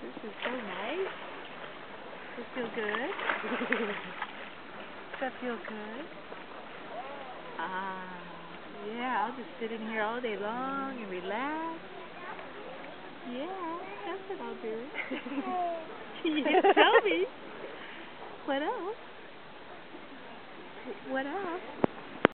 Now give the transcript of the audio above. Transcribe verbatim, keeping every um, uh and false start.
This is so nice. Does it feel good? Does that feel good? Ah, yeah, I'll just sit in here all day long and relax. Yeah, that's what I'll do. Yeah, tell me. What else? What else?